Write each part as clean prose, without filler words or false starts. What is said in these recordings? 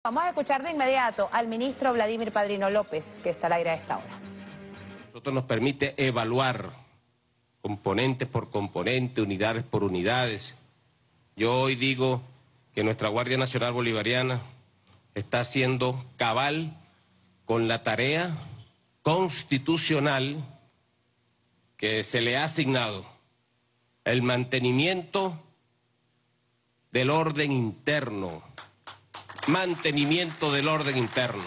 Vamos a escuchar de inmediato al ministro Vladimir Padrino López, que está al aire a esta hora. Nosotros nos permite evaluar componente por componente, unidades por unidades. Yo hoy digo que nuestra Guardia Nacional Bolivariana está haciendo cabal con la tarea constitucional que se le ha asignado, el mantenimiento del orden interno. Mantenimiento del orden interno.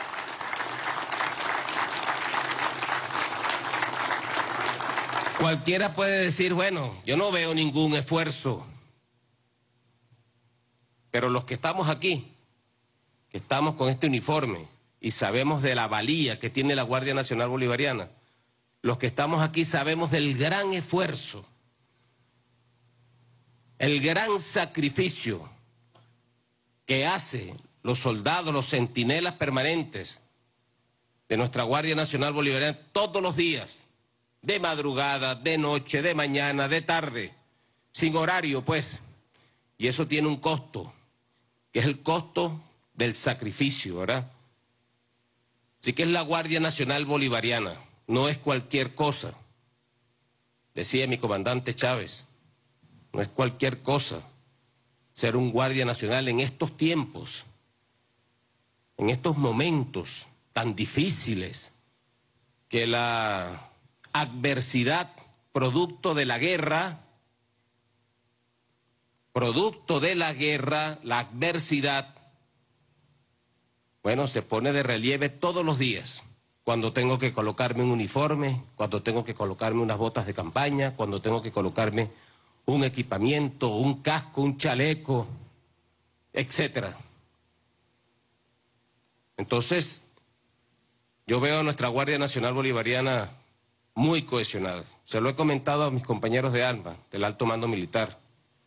Cualquiera puede decir, bueno, yo no veo ningún esfuerzo, pero los que estamos aquí, que estamos con este uniforme y sabemos de la valía que tiene la Guardia Nacional Bolivariana, los que estamos aquí sabemos del gran esfuerzo, el gran sacrificio que hacen los soldados, los centinelas permanentes de nuestra Guardia Nacional Bolivariana todos los días, de madrugada, de noche, de mañana, de tarde, sin horario, pues. Y eso tiene un costo, que es el costo del sacrificio, ¿verdad? Así que es la Guardia Nacional Bolivariana, no es cualquier cosa. Decía mi comandante Chávez, no es cualquier cosa ser un guardia nacional en estos tiempos, en estos momentos tan difíciles, que la adversidad producto de la guerra, la adversidad, bueno, se pone de relieve todos los días, cuando tengo que colocarme un uniforme, cuando tengo que colocarme unas botas de campaña, cuando tengo que colocarme un equipamiento, un casco, un chaleco, etcétera. Entonces, yo veo a nuestra Guardia Nacional Bolivariana muy cohesionada. Se lo he comentado a mis compañeros de ALMA, del Alto Mando Militar,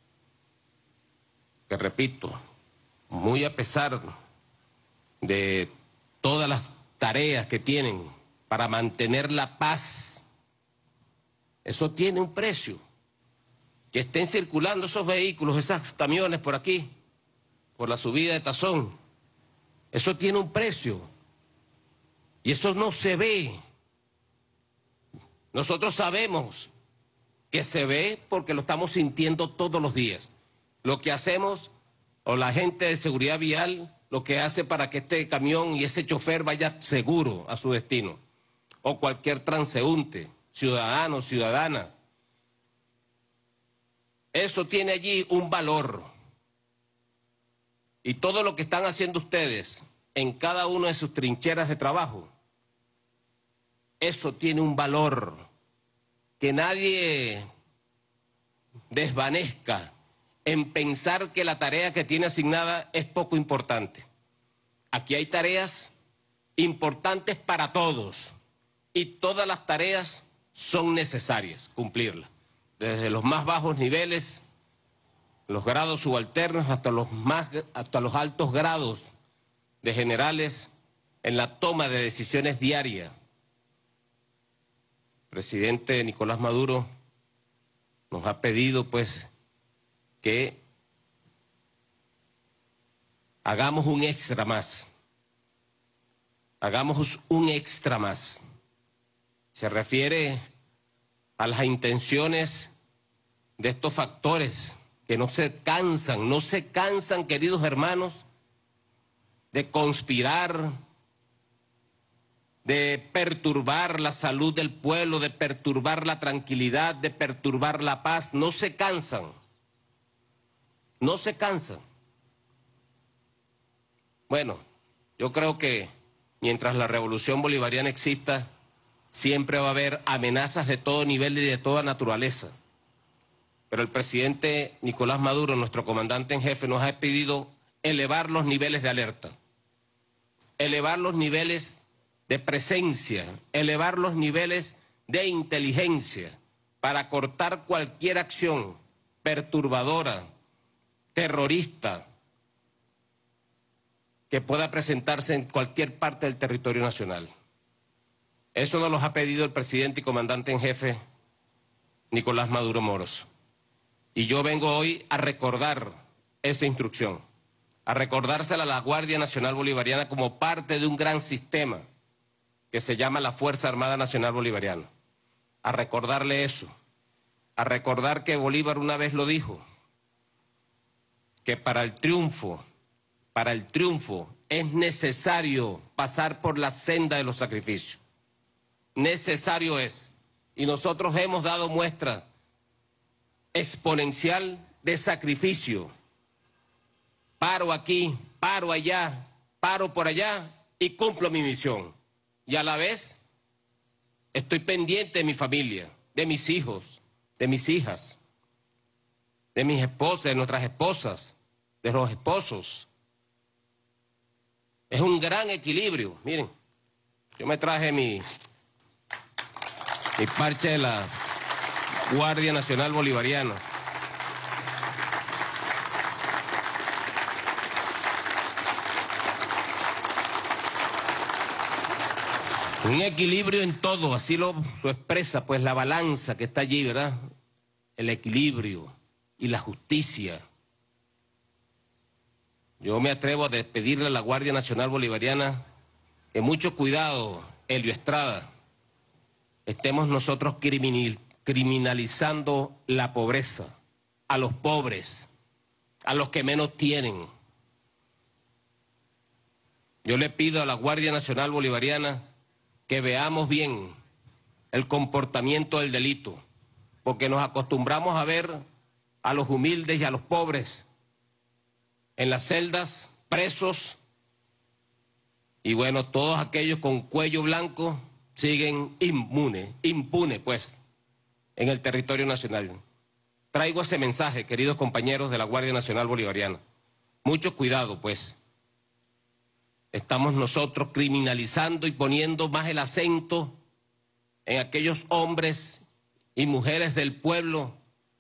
que repito, muy a pesar de todas las tareas que tienen para mantener la paz, eso tiene un precio. Que estén circulando esos vehículos, esos camiones por aquí, por la subida de Tazón, eso tiene un precio. Y eso no se ve. Nosotros sabemos que se ve porque lo estamos sintiendo todos los días. Lo que hacemos, o la gente de seguridad vial, lo que hace para que este camión y ese chofer vaya seguro a su destino. O cualquier transeúnte, ciudadano, ciudadana. Eso tiene allí un valor. Y todo lo que están haciendo ustedes en cada una de sus trincheras de trabajo, eso tiene un valor que nadie desvanezca en pensar que la tarea que tiene asignada es poco importante. Aquí hay tareas importantes para todos y todas las tareas son necesarias cumplirlas. Desde los más bajos niveles, los grados subalternos, hasta los altos grados de generales en la toma de decisiones diarias. El presidente Nicolás Maduro nos ha pedido, pues, que hagamos un extra más. Hagamos un extra más. Se refiere a las intenciones de estos factores que no se cansan, queridos hermanos, de conspirar, de perturbar la salud del pueblo, de perturbar la tranquilidad, de perturbar la paz. No se cansan. No se cansan. Bueno, yo creo que mientras la revolución bolivariana exista, siempre va a haber amenazas de todo nivel y de toda naturaleza. Pero el presidente Nicolás Maduro, nuestro comandante en jefe, nos ha pedido elevar los niveles de alerta, elevar los niveles de presencia, elevar los niveles de inteligencia para cortar cualquier acción perturbadora, terrorista, que pueda presentarse en cualquier parte del territorio nacional. Eso nos lo ha pedido el presidente y comandante en jefe Nicolás Maduro Moros. Y yo vengo hoy a recordar esa instrucción, a recordársela a la Guardia Nacional Bolivariana como parte de un gran sistema que se llama la Fuerza Armada Nacional Bolivariana. A recordarle eso, a recordar que Bolívar una vez lo dijo, que para el triunfo es necesario pasar por la senda de los sacrificios. Necesario es. Y nosotros hemos dado muestra exponencial de sacrificio. Paro aquí, paro allá, paro por allá y cumplo mi misión. Y a la vez estoy pendiente de mi familia, de mis hijos, de mis hijas, de mis esposas, de nuestras esposas, de los esposos. Es un gran equilibrio. Miren, yo me traje mi parche de la Guardia Nacional Bolivariana. Un equilibrio en todo, así lo expresa pues la balanza que está allí, ¿verdad? El equilibrio y la justicia. Yo me atrevo a pedirle a la Guardia Nacional Bolivariana que mucho cuidado, Elio Estrada, estemos nosotros criminalizando la pobreza, a los pobres, a los que menos tienen. Yo le pido a la Guardia Nacional Bolivariana que veamos bien el comportamiento del delito, porque nos acostumbramos a ver a los humildes y a los pobres en las celdas, presos, y bueno, todos aquellos con cuello blanco siguen impunes pues, en el territorio nacional. Traigo ese mensaje, queridos compañeros de la Guardia Nacional Bolivariana. Mucho cuidado, pues. Estamos nosotros criminalizando y poniendo más el acento en aquellos hombres y mujeres del pueblo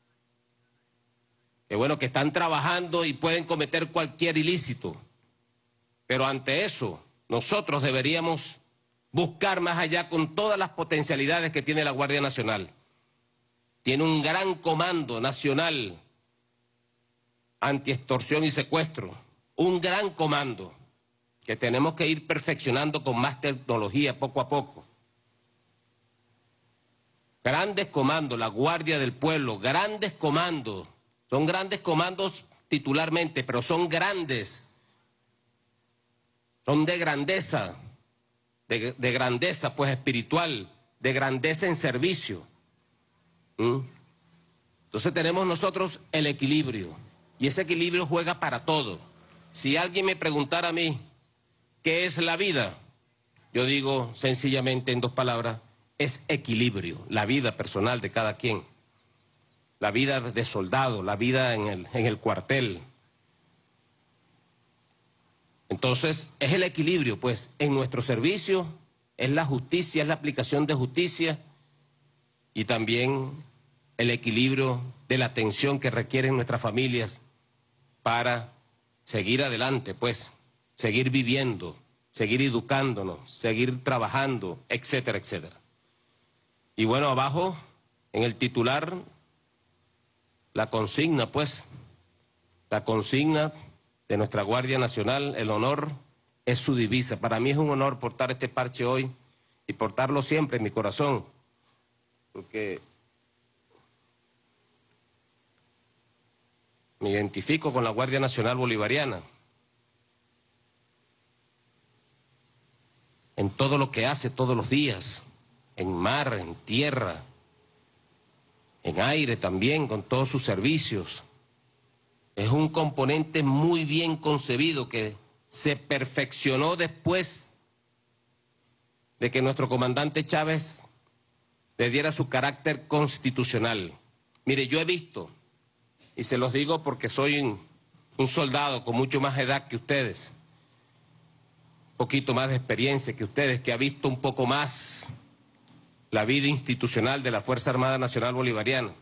que, bueno, que están trabajando y pueden cometer cualquier ilícito. Pero ante eso, nosotros deberíamos buscar más allá con todas las potencialidades que tiene la Guardia Nacional. Tiene un gran comando nacional anti-extorsión y secuestro, un gran comando que tenemos que ir perfeccionando con más tecnología poco a poco. Grandes comandos, la Guardia del Pueblo, grandes comandos, son grandes comandos titularmente, pero son grandes, son de grandeza pues espiritual, de grandeza en servicio. Entonces tenemos nosotros el equilibrio, y ese equilibrio juega para todo. Si alguien me preguntara a mí, ¿qué es la vida? Yo digo sencillamente en 2 palabras, es equilibrio, la vida personal de cada quien, la vida de soldado, la vida en el cuartel. Entonces, es el equilibrio, pues, en nuestro servicio, es la justicia, es la aplicación de justicia y también el equilibrio de la atención que requieren nuestras familias para seguir adelante, pues, seguir viviendo, seguir educándonos, seguir trabajando, etcétera, etcétera. Y bueno, abajo, en el titular, la consigna, pues, la consigna de nuestra Guardia Nacional, el honor es su divisa. Para mí es un honor portar este parche hoy y portarlo siempre en mi corazón, porque me identifico con la Guardia Nacional Bolivariana en todo lo que hace todos los días, en mar, en tierra, en aire también, con todos sus servicios. Es un componente muy bien concebido que se perfeccionó después de que nuestro comandante Chávez le diera su carácter constitucional. Mire, yo he visto, y se los digo porque soy un soldado con mucho más edad que ustedes, un poquito más de experiencia que ustedes, que ha visto un poco más la vida institucional de la Fuerza Armada Nacional Bolivariana.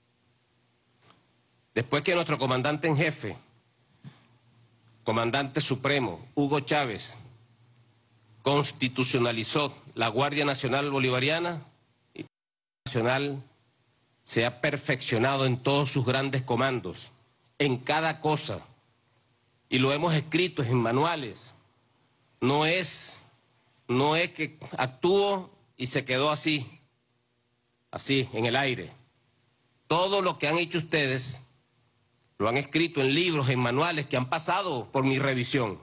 Después que nuestro comandante en jefe, comandante supremo, Hugo Chávez, constitucionalizó la Guardia Nacional Bolivariana, y la Nacional se ha perfeccionado en todos sus grandes comandos, en cada cosa, y lo hemos escrito en manuales. No es que actúo y se quedó así, en el aire. Todo lo que han hecho ustedes lo han escrito en libros, en manuales que han pasado por mi revisión.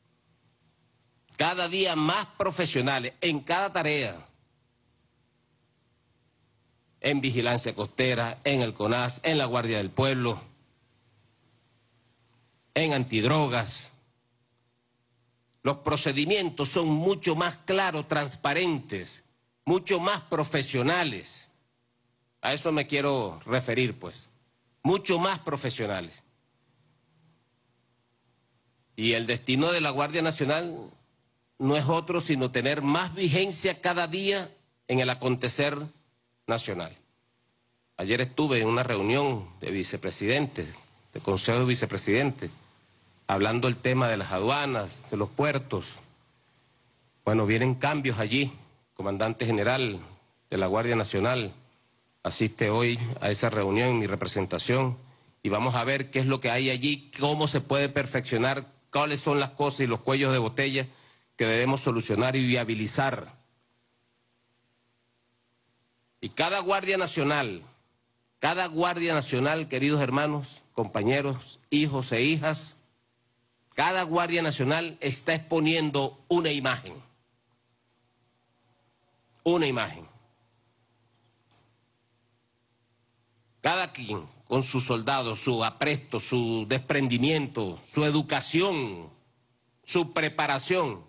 Cada día más profesionales en cada tarea. En vigilancia costera, en el CONAS, en la Guardia del Pueblo, en antidrogas. Los procedimientos son mucho más claros, transparentes, mucho más profesionales. A eso me quiero referir, pues. Mucho más profesionales. Y el destino de la Guardia Nacional no es otro sino tener más vigencia cada día en el acontecer nacional. Ayer estuve en una reunión de vicepresidentes, de Consejo de Vicepresidentes, hablando el tema de las aduanas, de los puertos. Bueno, vienen cambios allí. Comandante general de la Guardia Nacional asiste hoy a esa reunión en mi representación y vamos a ver qué es lo que hay allí, cómo se puede perfeccionar, cuáles son las cosas y los cuellos de botella que debemos solucionar y viabilizar. Y cada Guardia Nacional, queridos hermanos, compañeros, hijos e hijas, cada Guardia Nacional está exponiendo una imagen. Una imagen. Cada quien con sus soldados, su apresto, su desprendimiento, su educación, su preparación.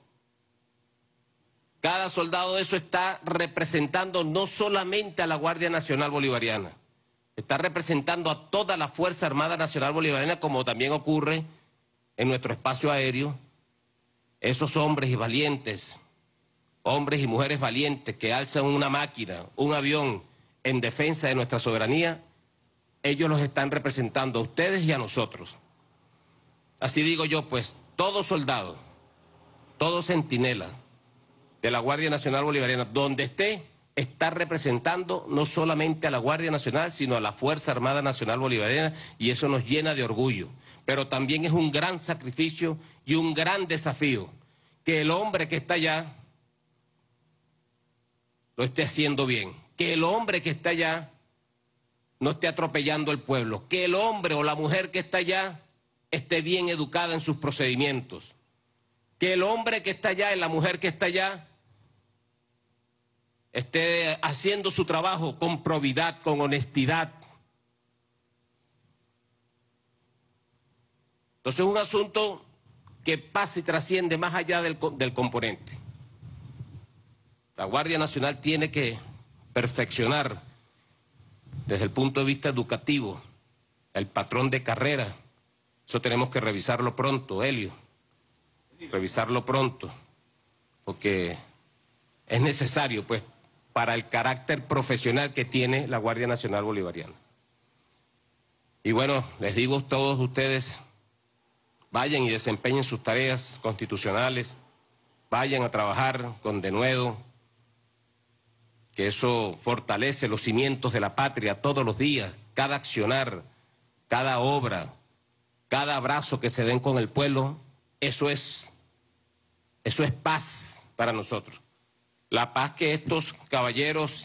Cada soldado de eso está representando no solamente a la Guardia Nacional Bolivariana, está representando a toda la Fuerza Armada Nacional Bolivariana, como también ocurre en nuestro espacio aéreo. Esos hombres y valientes, hombres y mujeres valientes que alzan una máquina, un avión en defensa de nuestra soberanía, ellos los están representando a ustedes y a nosotros. Así digo yo, pues, todo soldado, todo centinela de la Guardia Nacional Bolivariana, donde esté, está representando no solamente a la Guardia Nacional, sino a la Fuerza Armada Nacional Bolivariana, y eso nos llena de orgullo. Pero también es un gran sacrificio y un gran desafío que el hombre que está allá lo esté haciendo bien, que el hombre que está allá no esté atropellando al pueblo, que el hombre o la mujer que está allá esté bien educada en sus procedimientos, que el hombre que está allá y la mujer que está allá esté haciendo su trabajo con probidad, con honestidad. Entonces es un asunto que pasa y trasciende más allá del componente. La Guardia Nacional tiene que perfeccionar desde el punto de vista educativo el patrón de carrera. Eso tenemos que revisarlo pronto, Helio. Revisarlo pronto, porque es necesario, pues, para el carácter profesional que tiene la Guardia Nacional Bolivariana. Y bueno, les digo a todos ustedes, vayan y desempeñen sus tareas constitucionales, vayan a trabajar con denuedo, que eso fortalece los cimientos de la patria todos los días, cada accionar, cada obra, cada abrazo que se den con el pueblo, eso es paz para nosotros. La paz que estos caballeros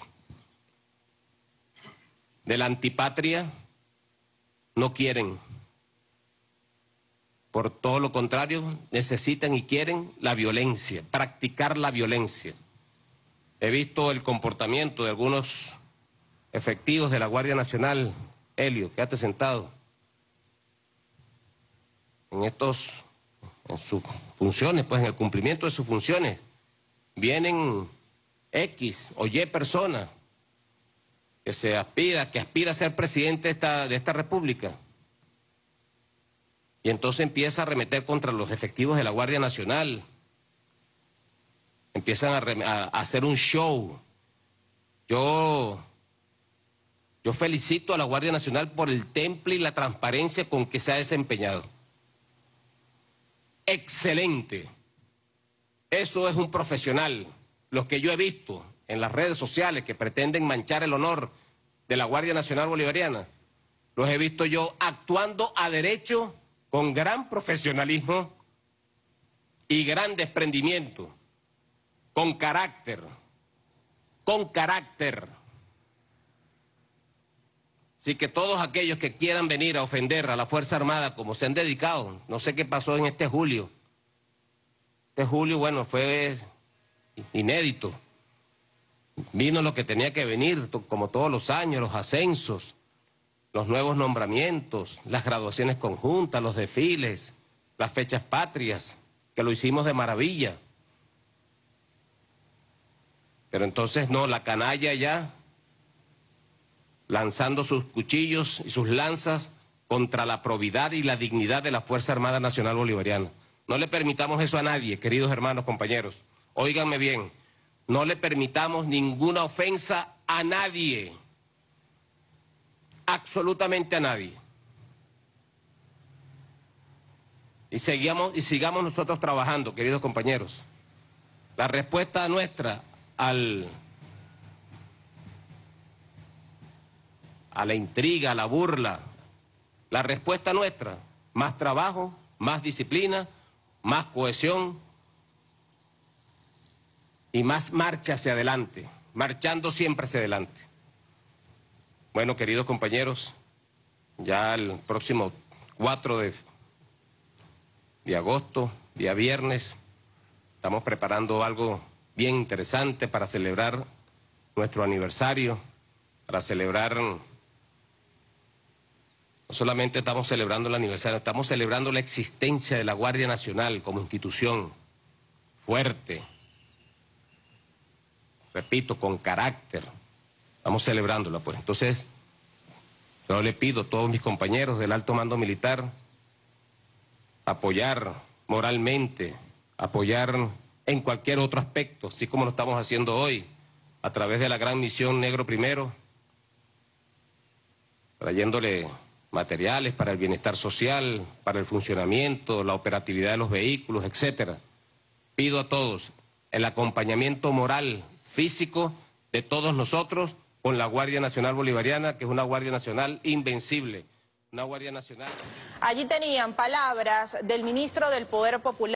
de la antipatria no quieren. Por todo lo contrario, necesitan y quieren la violencia, practicar la violencia. He visto el comportamiento de algunos efectivos de la Guardia Nacional. Helio, quédate sentado. En sus funciones, pues en el cumplimiento de sus funciones, vienen X o Y persona que aspira a ser presidente de esta república. Y entonces empieza a arremeter contra los efectivos de la Guardia Nacional. Empiezan a hacer un show. Yo felicito a la Guardia Nacional por el temple y la transparencia con que se ha desempeñado. Excelente. Eso es un profesional. Los que yo he visto en las redes sociales que pretenden manchar el honor de la Guardia Nacional Bolivariana, los he visto yo actuando a derecho con gran profesionalismo y gran desprendimiento, con carácter. Así que todos aquellos que quieran venir a ofender a la Fuerza Armada como se han dedicado, no sé qué pasó en este julio. Este julio, bueno, fue inédito. Vino lo que tenía que venir, como todos los años, los ascensos, los nuevos nombramientos, las graduaciones conjuntas, los desfiles, las fechas patrias, que lo hicimos de maravilla. Pero entonces no, la canalla ya lanzando sus cuchillos y sus lanzas contra la probidad y la dignidad de la Fuerza Armada Nacional Bolivariana. No le permitamos eso a nadie, queridos hermanos, compañeros. Óiganme bien, no le permitamos ninguna ofensa a nadie, absolutamente a nadie. Y sigamos nosotros trabajando, queridos compañeros. La respuesta nuestra a la intriga, a la burla, la respuesta nuestra, más trabajo, más disciplina, más cohesión y más marcha hacia adelante, marchando siempre hacia adelante. Bueno, queridos compañeros, ya el próximo 4 de agosto, día viernes, estamos preparando algo bien interesante para celebrar nuestro aniversario, para celebrar, no solamente estamos celebrando el aniversario, estamos celebrando la existencia de la Guardia Nacional como institución fuerte, repito, con carácter. Estamos celebrándola, pues. Entonces, yo le pido a todos mis compañeros del alto mando militar apoyar moralmente, apoyar en cualquier otro aspecto, así como lo estamos haciendo hoy, a través de la gran misión Negro Primero, trayéndole materiales para el bienestar social, para el funcionamiento, la operatividad de los vehículos, etcétera. Pido a todos el acompañamiento moral, físico de todos nosotros con la Guardia Nacional Bolivariana, que es una Guardia Nacional invencible, una Guardia Nacional. Allí tenían palabras del ministro del Poder Popular.